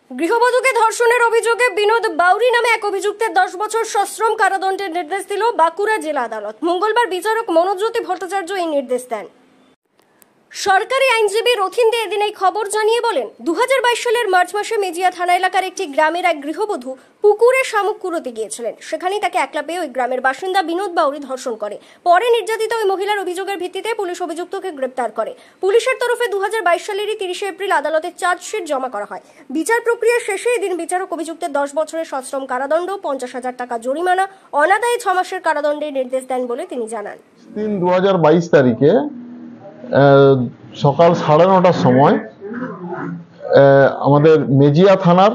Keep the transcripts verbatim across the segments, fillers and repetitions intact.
গৃহবধূকে ধর্ষণের অভিযোগে বিনোদ বাউরি নামে এক অভিযুক্তের দশ বছর সশ্রম কারাদণ্ডের নির্দেশ দিল বাঁকুড়া জেলা আদালত। মঙ্গলবার বিচারক মনোজ্যোতি ভট্টাচার্য এই নির্দেশ দেন। সরকারি আইনজীবী রথিন দে এদিন এই খবর জানিয়ে বলেন, দু হাজার বাইশ সালের মার্চ মাসে মেজিয়া থানা এলাকার একটি গ্রামের এক গৃহবধূ পুকুরে শামুক কুড়োতে গিয়েছিলেন। সেখানেই তাকে একলা পেয়ে ওই গ্রামের বাসিন্দা বিনোদ বাউরি ধর্ষণ করে। পরে নির্যাতিত ওই মহিলার অভিযোগের ভিত্তিতে পুলিশ অভিযুক্তকে গ্রেপ্তার করে। পুলিশের তরফে দু হাজার বাইশ সালেরই তিরিশে এপ্রিল আদালতে চার্জশিট জমা করা হয়। বিচার প্রক্রিয়া শেষে এদিন বিচারক অভিযুক্তের দশ বছরের সশ্রম কারাদণ্ড, পঞ্চাশ হাজার টাকা জরিমানা, অনাদায়ী ছ মাসের কারাদণ্ডের নির্দেশ দেন বলে তিনি জানান। তিন দু হাজার বাইশ তারিখে সকাল সাড়ে নটার সময় আমাদের মেজিয়া থানার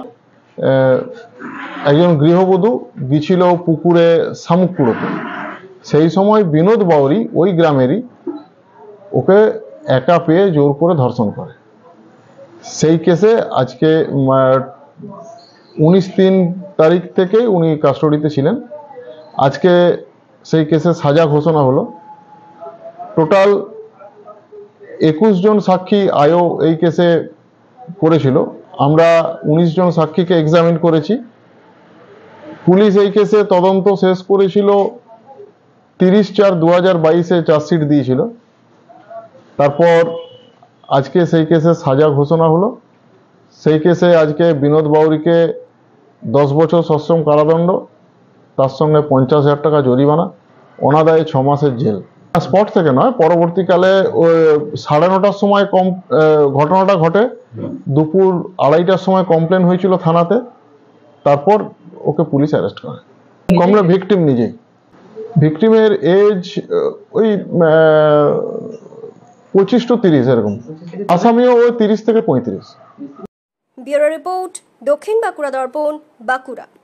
একজন গৃহবধূ গিয়েছিল পুকুরে শামুক কুড়োতে। সেই সময় বিনোদ বাউরি ওই গ্রামেরই ওকে একা পেয়ে জোর করে ধর্ষণ করে। সেই কেসে আজকে উনিশ তিন তারিখ থেকে উনি কাস্টডিতে ছিলেন। আজকে সেই কেসে সাজা ঘোষণা হলো। টোটাল একুশ জন সাক্ষী আয়ও এই কেসে করেছিল। আমরা উনিশ জন সাক্ষীকে এক্সামিন করেছি। পুলিশ এই কেসে তদন্ত শেষ করেছিল তিরিশ চার দু হাজার বাইশে চার্জশিট দিয়েছিল। তারপর আজকে সেই কেসে সাজা ঘোষণা হলো। সেই কেসে আজকে বিনোদ বাউরিকে দশ বছর সশ্রম কারাদণ্ড, তার সঙ্গে পঞ্চাশ হাজার টাকা জরিমানা, অনাদায়ে ছ মাসের জেল। স্পট থেকে নয়, পরবর্তীকালে সাড়ে নটার সময় কম ঘটনাটা ঘটে। দুপুর আড়াইটার সময় কমপ্লেন হয়েছিল থানাতে। তারপর ওকে পুলিশ অ্যারেস্ট করে। কমলে ভিকটিম নিজেই। ভিকটিমের এজ ওই পঁচিশ টু তিরিশ এরকম। আসামিও ওই তিরিশ থেকে পঁয়ত্রিশ। ব্যুরো রিপোর্ট, দক্ষিণ বাঁকুড়া দর্পণ, বাঁকুড়া।